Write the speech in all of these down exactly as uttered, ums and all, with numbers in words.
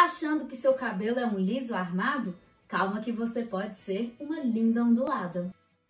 achando que seu cabelo é um liso armado? Calma que você pode ser uma linda ondulada.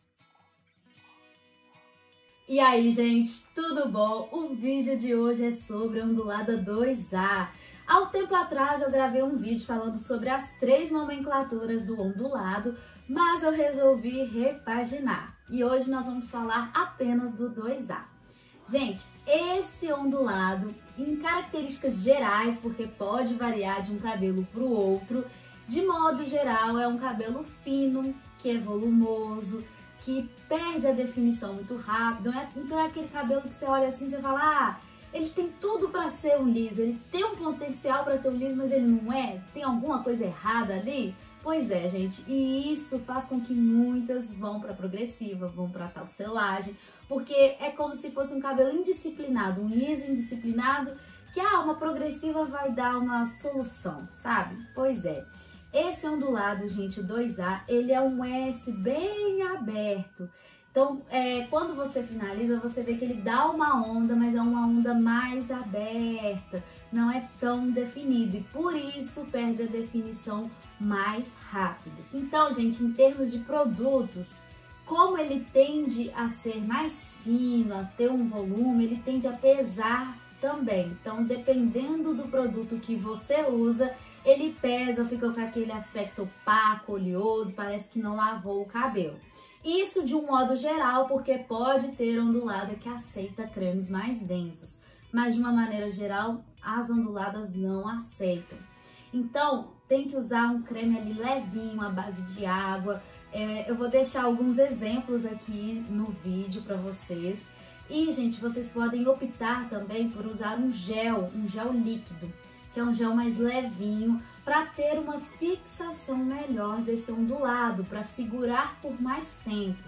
E aí, gente, tudo bom? O vídeo de hoje é sobre a ondulada dois A. Há um tempo atrás eu gravei um vídeo falando sobre as três nomenclaturas do ondulado, mas eu resolvi repaginar. E hoje nós vamos falar apenas do dois A. Gente, esse ondulado, em características gerais, porque pode variar de um cabelo para o outro, de modo geral é um cabelo fino, que é volumoso, que perde a definição muito rápido. Então é aquele cabelo que você olha assim e você fala, ah, ele tem tudo para ser um liso, ele tem um potencial para ser um liso, mas ele não é? Tem alguma coisa errada ali? Pois é, gente, e isso faz com que muitas vão para progressiva, vão para tal selagem, porque é como se fosse um cabelo indisciplinado, um liso indisciplinado, que ah, uma progressiva vai dar uma solução, sabe? Pois é. Esse ondulado, gente, o dois A, ele é um S bem aberto. Então, é, quando você finaliza, você vê que ele dá uma onda, mas é uma onda mais aberta, não é tão definido e por isso perde a definição mais rápido. Então, gente, em termos de produtos, como ele tende a ser mais fino, a ter um volume, ele tende a pesar também. Então, dependendo do produto que você usa, ele pesa, fica com aquele aspecto opaco, oleoso, parece que não lavou o cabelo. Isso de um modo geral, porque pode ter ondulada que aceita cremes mais densos, mas de uma maneira geral, as onduladas não aceitam. Então, tem que usar um creme ali levinho, à base de água. É, eu vou deixar alguns exemplos aqui no vídeo para vocês. E, gente, vocês podem optar também por usar um gel, um gel líquido, que é um gel mais levinho, para ter uma fixação melhor desse ondulado, para segurar por mais tempo.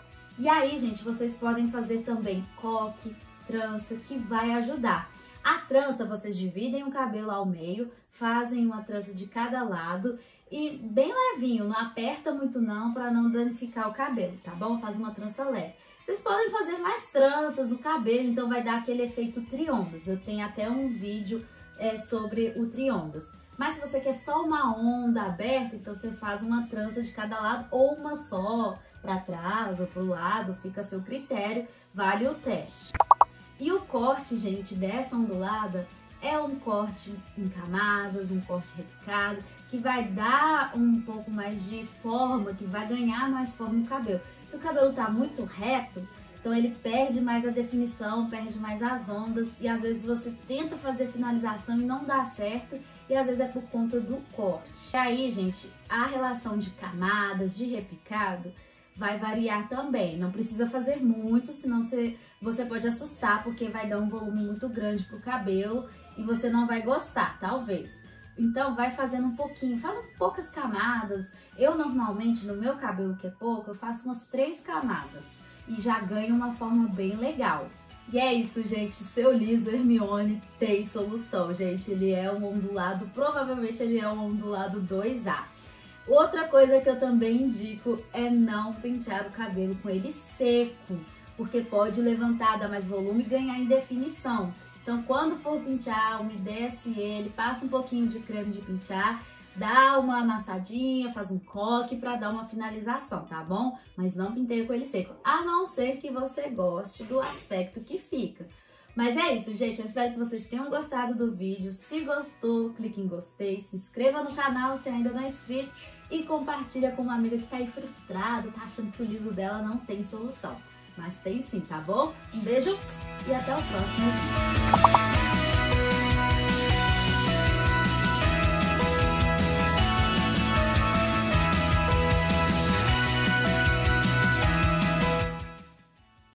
E aí, gente, vocês podem fazer também coque, trança, que vai ajudar. A trança, vocês dividem o cabelo ao meio, fazem uma trança de cada lado e bem levinho, não aperta muito não, para não danificar o cabelo, tá bom? Faz uma trança leve. Vocês podem fazer mais tranças no cabelo, então vai dar aquele efeito triondas. Eu tenho até um vídeo é, sobre o triondas. Mas se você quer só uma onda aberta, então você faz uma trança de cada lado ou uma só, para trás ou para o lado, fica a seu critério, vale o teste. E o corte, gente, dessa ondulada é um corte em camadas, um corte repicado, que vai dar um pouco mais de forma, que vai ganhar mais forma no cabelo. Se o cabelo tá muito reto, então ele perde mais a definição, perde mais as ondas e às vezes você tenta fazer finalização e não dá certo e às vezes é por conta do corte. E aí, gente, a relação de camadas, de repicado, vai variar também. Não precisa fazer muito, senão você, você pode assustar, porque vai dar um volume muito grande pro cabelo e você não vai gostar, talvez. Então vai fazendo um pouquinho, faz poucas camadas. Eu normalmente, no meu cabelo que é pouco, eu faço umas três camadas e já ganho uma forma bem legal. E é isso, gente, seu liso Hermione tem solução, gente. Ele é um ondulado, provavelmente ele é um ondulado dois A. Outra coisa que eu também indico é não pentear o cabelo com ele seco, porque pode levantar, dar mais volume e ganhar em definição. Então, quando for pentear, umedece ele, passa um pouquinho de creme de pentear, dá uma amassadinha, faz um coque para dar uma finalização, tá bom? Mas não penteie com ele seco, a não ser que você goste do aspecto que fica. Mas é isso, gente. Eu espero que vocês tenham gostado do vídeo. Se gostou, clique em gostei, se inscreva no canal se ainda não é inscrito e compartilha com uma amiga que tá aí frustrada, tá achando que o liso dela não tem solução. Mas tem sim, tá bom? Um beijo e até o próximo vídeo.